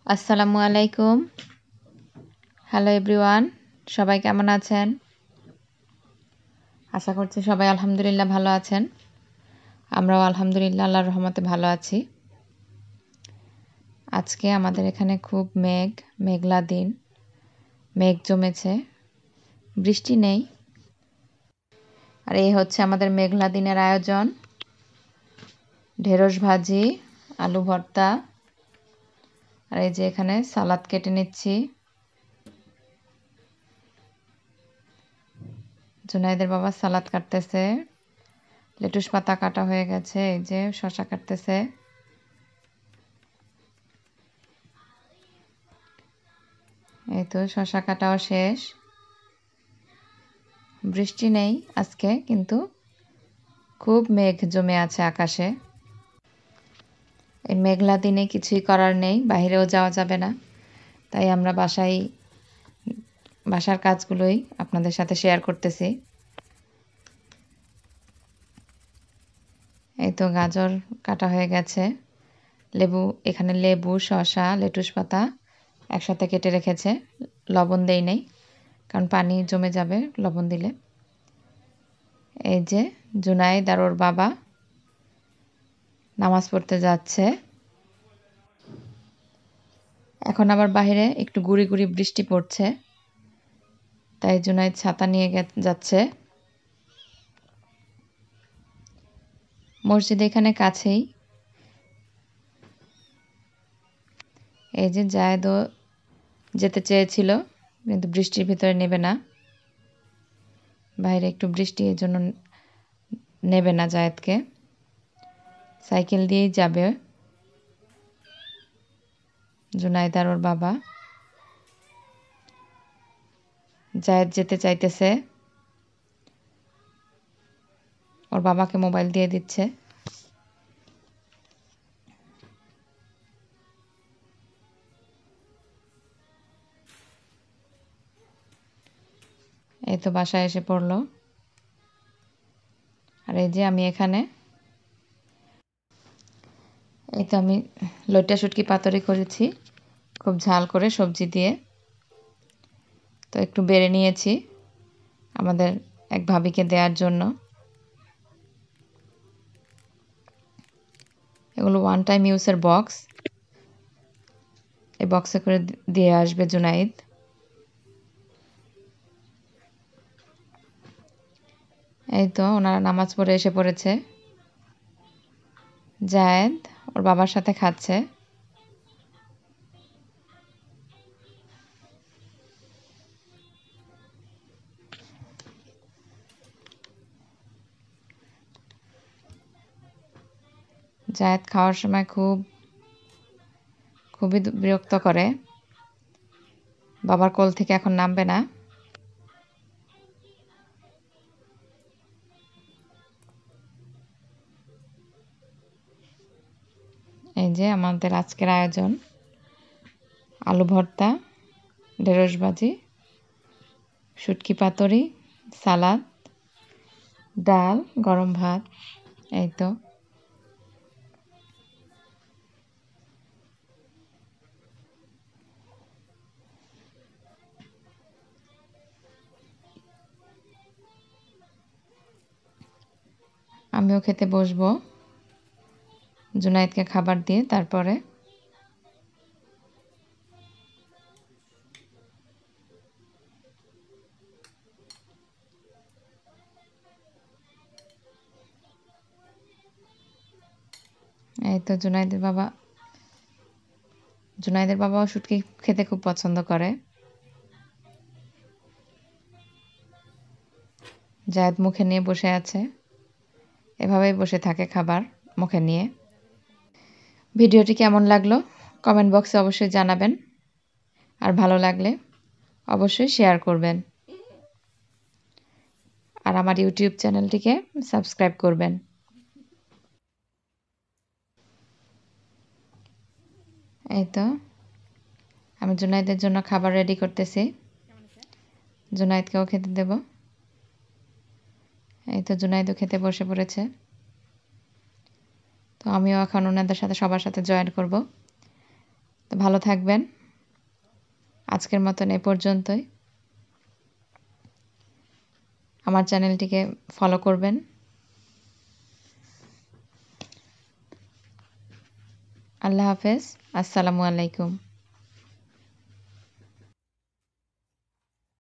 আসসালামু আলাইকুম। Hello everyone. সবাই কেমন আছেন? আশা করছি সবাই আলহামদুলিল্লাহ ভালো আছেন। আমরাও আলহামদুলিল্লাহ আল্লাহর রহমতে ভালো আছি। আজকে আমাদের এখানে খুব মেঘলা দিন। মেঘ জমেছে, বৃষ্টি নেই। আর এই হচ্ছে আমাদের মেঘলা দিনের আয়োজন। ঢেঁড়স ভাজি, আলু ভর্তা, আর এই যে এখানে সালাদ কেটে নিচ্ছি। জুনাইদের বাবা সালাদ কাটতেছে। লেটুস পাতা কাটা হয়ে গেছে, এই যে শসা কাটতেছে। এই তো শসা কাটাও শেষ। বৃষ্টি নেই আজকে, কিন্তু খুব মেঘ জমে আছে আকাশে। এই মেঘলা দিনে কিছুই করার নেই, বাইরেও যাওয়া যাবে না। তাই আমরা বাসার কাজগুলোই আপনাদের সাথে শেয়ার করতেছি। এই তো গাজর কাটা হয়ে গেছে। এখানে লেবু, শসা, লেটুস পাতা একসাথে কেটে রেখেছে। লবণ দেই নাই, কারণ পানি জমে যাবে লবণ দিলে। এই যে জুনাইদ আর ওর বাবা নামাজ পড়তে যাচ্ছে। এখন আবার বাইরে একটু গুড়ি গুড়ি বৃষ্টি পড়ছে, তাই জুনাইদ ছাতা নিয়ে যাচ্ছে। মসজিদ এখানে কাছেই। এই যে জায়েদও যেতে চেয়েছিল, কিন্তু বৃষ্টির ভিতরে নেবে না। বাইরে একটু বৃষ্টি, এই জন্য নেবে না জায়েদকে। সাইকেল দিয়েই যাবে জুনাইদ আর ওর বাবা। জায়েদ যেতে চাইতেছে, ওর বাবাকে মোবাইল দিয়ে দিচ্ছে। এই তো বাসায় এসে পড়লো। আর এই যে আমি এখানে, এই তো আমি লইট্টা শুটকি পাতুরি করেছি, খুব ঝাল করে সবজি দিয়ে। তো একটু বেড়ে নিয়েছি আমাদের এক ভাবিকে দেওয়ার জন্য। এগুলো ওয়ান টাইম ইউজের বক্স। এই বক্সে করে দিয়ে আসবে জুনাইদ। এই তো ওনারা নামাজ পড়ে এসে পড়েছে। জায়েদ ওর বাবার সাথে খাচ্ছে। জায়েদ খাওয়ার সময় খুবই বিরক্ত করে। বাবার কোল থেকে এখন নামবে না। এই যে আমাদের আজকের আয়োজন: আলু ভর্তা, ঢেঁড়স ভাজি, শুটকি পাতুরি, সালাদ, ডাল, গরম ভাত। এই তো আমিও খেতে বসবো জুনাইদকে খাবার দিয়ে। তারপরে এই তো জুনাইদের বাবাও শুটকি খেতে খুব পছন্দ করে। জায়েদ মুখে নিয়ে বসে আছে, এভাবেই বসে থাকে খাবার মুখে নিয়ে। ভিডিওটি কেমন লাগলো কমেন্ট বক্সে অবশ্যই জানাবেন, আর ভালো লাগলে অবশ্যই শেয়ার করবেন, আর আমার ইউটিউব চ্যানেলটিকে সাবস্ক্রাইব করবেন। এই তো আমি জুনাইদের জন্য খাবার রেডি করতেছি, জুনাইদকেও খেতে দেব। এই তো জুনাইদও খেতে বসে পড়েছে। তো আমিও এখন ওনাদের সাথে সবার সাথে জয়েন করব। তো ভালো থাকবেন। আজকের মতন এ পর্যন্তই। আমার চ্যানেলটিকে ফলো করবেন। আল্লাহ হাফেজ। আসসালামু আলাইকুম।